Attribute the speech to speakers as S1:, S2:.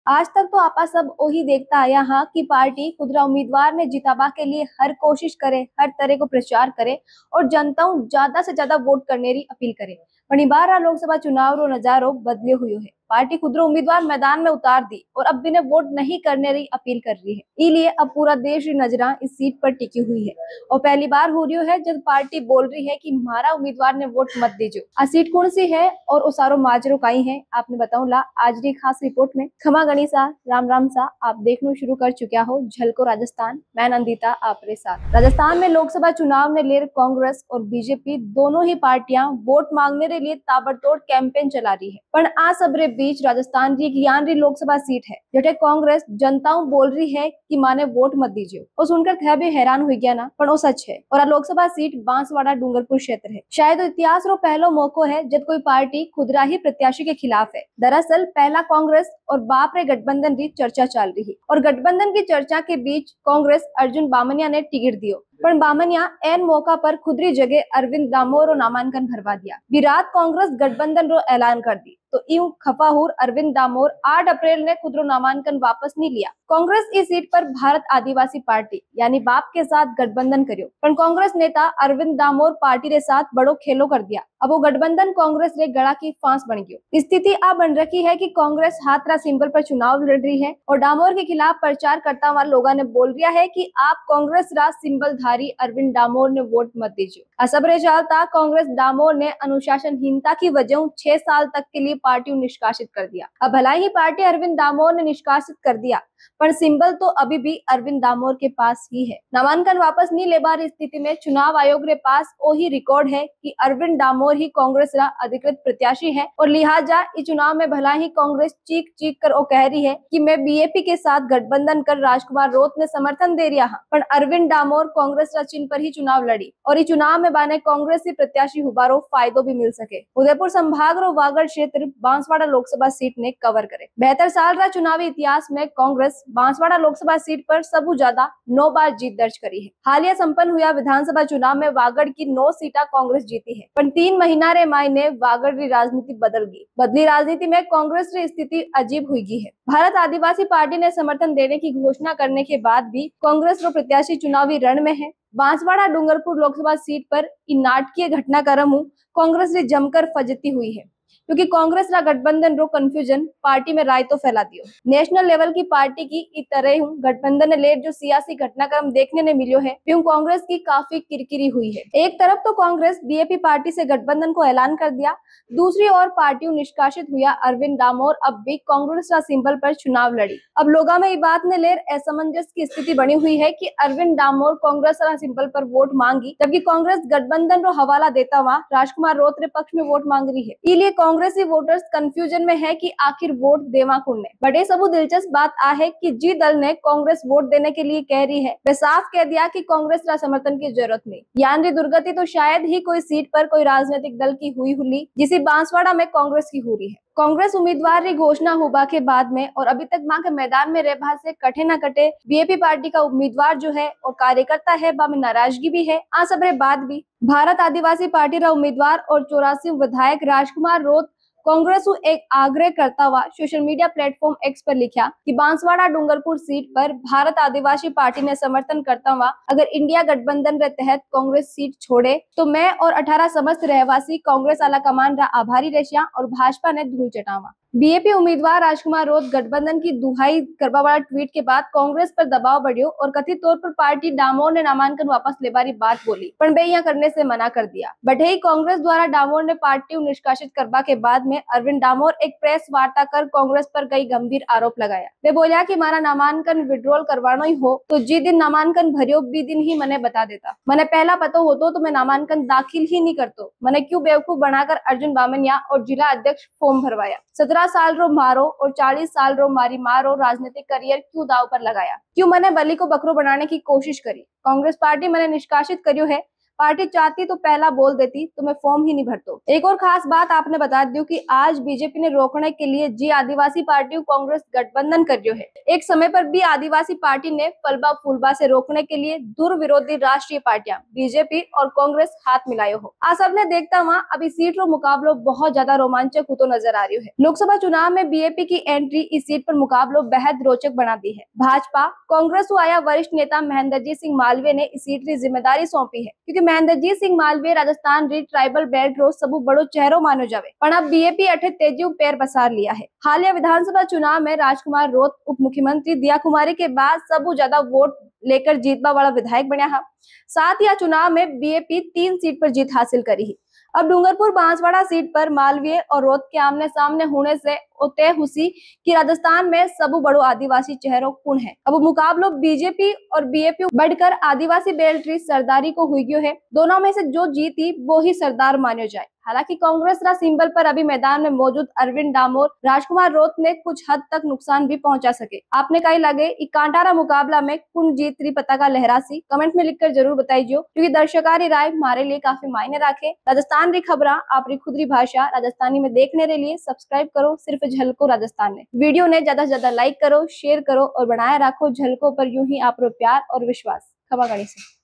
S1: आज तक तो आपा सब वही देखता आया हाँ कि पार्टी खुदरा उम्मीदवार ने जिताबा के लिए हर कोशिश करे, हर तरह को प्रचार करे और जनताओं ज्यादा से ज्यादा वोट करने री अपील करे। पण बार लोकसभा चुनाव रो नजारो बदलियो हुयो है। पार्टी खुदरो उम्मीदवार मैदान में उतार दी और अब बिना वोट नहीं करने री अपील कर रही है। इसलिए अब पूरा देश री नजरा इस सीट पर टिकी हुई है और पहली बार हो रही है जब पार्टी बोल रही है कि हमारा उम्मीदवार ने वोट मत दीजो। आ सीट कौन सी है और उसारो माजरो काई है आपने बताऊं ला आज री खास रिपोर्ट में। खमा गणिसा राम राम सा आप देखना शुरू कर चुका हो झलको राजस्थान। मैं नंदिता आपरे साथ। राजस्थान में लोकसभा चुनाव ने लेकर कांग्रेस और बीजेपी दोनों ही पार्टियां वोट मांगने के लिए ताबड़तोड़ कैंपेन चला रही है। पर आ सबरे बीच राजस्थान की ज्ञान लोकसभा सीट है जटे कांग्रेस जनताओं बोल रही है कि माने वोट मत दीजिए और सुनकर थे भी हैरान हुई गया ना पर वो सच है। और लोकसभा सीट बांसवाड़ा डूंगरपुर क्षेत्र है। शायद इतिहास रो पहलो मौको है जब कोई पार्टी खुदरा ही प्रत्याशी के खिलाफ है। दरअसल पहला कांग्रेस और बाप रे गठबंधन की चर्चा चल रही है और गठबंधन की चर्चा के बीच कांग्रेस अर्जुन बामनिया ने टिकट दियो। पर बामनिया एन मौका पर खुदरी जगह अरविंद दामोर रो नामांकन भरवा दिया। विराट कांग्रेस गठबंधन रो ऐलान कर दी तो यूं खफाहुर अरविंद दामोर 8 अप्रैल ने खुदरो नामांकन वापस नहीं लिया। कांग्रेस इस सीट पर भारत आदिवासी पार्टी यानी बाप के साथ गठबंधन करियो। पर कांग्रेस नेता अरविंद दामोर पार्टी के साथ बड़ो खेलो कर दिया। अब वो गठबंधन कांग्रेस रे गला की फांस बन गयो। स्थिति आ बन रखी है कि कांग्रेस हाथरा सिंबल पर चुनाव लड़ रही है और दामोर के खिलाफ प्रचार करता वाले लोगों ने बोल दिया है कि आप कांग्रेस राज सिंबल धारी अरविंद दामोर ने वोट मत दीजिए। असबरे चलता कांग्रेस दामोर ने अनुशासनहीनता की वजह 6 साल तक के लिए पार्टी निष्कासित कर दिया। अब भला ही पार्टी अरविंद दामोर ने निष्कासित कर दिया पर सिंबल तो अभी भी अरविंद दामोर के पास ही है। नामांकन वापस नहीं ले बार स्थिति में चुनाव आयोग के पास वही रिकॉर्ड है कि अरविंद दामोर ही कांग्रेस का अधिकृत प्रत्याशी है और लिहाजा इस चुनाव में भला ही कांग्रेस चीख चीख कर वो कह रही है कि मैं बीएपी के साथ गठबंधन कर राजकुमार रोत ने समर्थन दे रिया। पर अरविंद दामोर कांग्रेस का चिन्ह पर ही चुनाव लड़ी और इस चुनाव में बाने कांग्रेस की प्रत्याशी हुबारो फायदो भी मिल सके। उदयपुर संभाग रो वागड़ क्षेत्र बांसवाड़ा लोकसभा सीट ने कवर करे। 72 साल का चुनावी इतिहास में कांग्रेस बांसवाड़ा लोकसभा सीट पर सबसे ज्यादा 9 बार जीत दर्ज करी है। हालिया संपन्न हुआ विधानसभा चुनाव में वागड़ की 9 सीटा कांग्रेस जीती है। पर 3 महीना रे मायने वागड़ की राजनीति बदल गई। बदली राजनीति में कांग्रेस की स्थिति अजीब हुई गई है। भारत आदिवासी पार्टी ने समर्थन देने की घोषणा करने के बाद भी कांग्रेस रो प्रत्याशी चुनावी रण में है। बांसवाड़ा डूंगरपुर लोकसभा सीट पर इन नाटकीय घटनाक्रम कांग्रेस ने जमकर फजती हुई है क्योंकि कांग्रेस का गठबंधन रो कंफ्यूजन पार्टी में राय तो फैला दियो। नेशनल लेवल की पार्टी की इस तरह गठबंधन ने लेट जो सियासी घटनाक्रम देखने ने मिलियो है क्यों कांग्रेस की काफी किरकिरी हुई है। एक तरफ तो कांग्रेस बीएपी पार्टी से गठबंधन को ऐलान कर दिया, दूसरी ओर पार्टी निष्कासित हुआ अरविंद दामोर अब भी कांग्रेस का सिंबल पर चुनाव लड़ी। अब लोगों में ये बात ने लेर असमंजस की स्थिति बनी हुई है कि अरविंद दामोर कांग्रेस का सिंबल पर वोट मांगी जबकि कांग्रेस गठबंधन रो हवाला देता हुआ राजकुमार रोत रे पक्ष में वोट मांग रही है। इसलिए कांग्रेसी वोटर्स कंफ्यूजन में है कि आखिर वोट देवा कौन ने। बट ये सब दिलचस्प बात आ है कि जी दल ने कांग्रेस वोट देने के लिए कह रही है वे साफ कह दिया कि कांग्रेस का समर्थन की जरूरत नहीं। यानी दुर्गति तो शायद ही कोई सीट पर कोई राजनीतिक दल की हुई जिसे बांसवाड़ा में कांग्रेस की हो रही है। कांग्रेस उम्मीदवार की घोषणा होबा के बाद में और अभी तक मां के मैदान में रहबा से कटे न कटे बीएपी पार्टी का उम्मीदवार जो है और कार्यकर्ता है बा में नाराजगी भी है। आ सबरे बाद भी भारत आदिवासी पार्टी का उम्मीदवार और 84 विधायक राजकुमार रोत कांग्रेस को एक आग्रह करता हुआ सोशल मीडिया प्लेटफॉर्म एक्स पर लिखा कि बांसवाड़ा डूंगरपुर सीट पर भारत आदिवासी पार्टी ने समर्थन करता हुआ अगर इंडिया गठबंधन के तहत कांग्रेस सीट छोड़े तो मैं और 18 समस्त रहवासी कांग्रेस आला कमान रा आभारी रशिया और भाजपा ने धूल चटावा। बीएपी उम्मीदवार राजकुमार रोत गठबंधन की दुहाई करवा वाला ट्वीट के बाद कांग्रेस पर दबाव बढ़ियो और कथित तौर पर पार्टी डामोर ने नामांकन वापस लेबारी बात बोली पर बेइया करने से मना कर दिया। बट कांग्रेस द्वारा डामोर ने पार्टी निष्कासित करवा के बाद में अरविंद डामोर एक प्रेस वार्ता कर कांग्रेस पर कई गंभीर आरोप लगाया। वे बोला कि मारा नामांकन विड्रॉल करवाना ही हो तो जी दिन नामांकन भरियो बी दिन ही मने बता देता। मने पहला पता होतो तो मैं नामांकन दाखिल ही नहीं करतो। मने क्यों बेवकूफ बनाकर अर्जुन बामनिया और जिला अध्यक्ष फॉर्म भरवाया। 17 साल रो मारो और 40 साल रो मारी मारो राजनीतिक करियर क्यों दाव पर लगाया। क्यों मने बलि को बकरो बनाने की कोशिश करी। कांग्रेस पार्टी मने निष्कासित करियो है। पार्टी चाहती तो पहला बोल देती, तुम्हें फॉर्म ही नहीं भरतो। एक और खास बात आपने बता दी कि आज बीजेपी ने रोकने के लिए जी आदिवासी पार्टी कांग्रेस गठबंधन कर रही है। एक समय पर भी आदिवासी पार्टी ने फलबा फूलबा से रोकने के लिए दूर विरोधी राष्ट्रीय पार्टियां बीजेपी और कांग्रेस हाथ मिलायो हो। आज सबने देखता वहाँ अभी सीट रो मुकाबलो बहुत ज्यादा रोमांचक होतो नजर आ रही है। लोकसभा चुनाव में बीएपी की एंट्री इस सीट पर मुकाबलो बेहद रोचक बना दी है। भाजपा कांग्रेस को आया वरिष्ठ नेता महेंद्रजीत सिंह मालवीय ने इस सीट की जिम्मेदारी सौंपी है, क्योंकि महेंद्रजीत सिंह मालवीय राजस्थान री ट्राइबल बेल्ट रो सबू बड़ो चेहरो मानो जावे, पर अब बीएपी अठे तेजी पैर पसार लिया है। हालिया विधानसभा चुनाव में राजकुमार रोत उप मुख्यमंत्री दिया कुमारी के बाद सबू ज्यादा वोट लेकर जीतबा वाला विधायक बना है। साथ ही चुनाव में बीएपी 3 सीट पर जीत हासिल करी है। अब डूंगरपुर बांसवाड़ा सीट पर मालवीय और रोत के आमने सामने होने से तय हुई कि राजस्थान में सबू बड़ो आदिवासी चेहरो कौन है। अब मुकाबलो बीजेपी और बीएपी बढ़कर आदिवासी बेल्ट री सरदारी को हुई गयो है। दोनों में से जो जीती वो ही सरदार मानो जाए। हालांकि कांग्रेस रा सिंबल पर अभी मैदान में मौजूद अरविंद डामोर राजकुमार रोत ने कुछ हद तक नुकसान भी पहुंचा सके। आपने कहीं लगे कांटारा मुकाबला में कौन जीत रही पताका लहरासी, कमेंट में लिखकर जरूर बताइए, क्योंकि दर्शकारी राय हमारे लिए काफी मायने रखे। राजस्थान री खबरा आपरी खुद री भाषा राजस्थानी में देखने के लिए सब्सक्राइब करो सिर्फ झलको राजस्थान ने। वीडियो ने ज्यादा से ज्यादा लाइक करो, शेयर करो और बनाए रखो झलको पर यूं ही आप प्यार और विश्वास। खबा गणी से।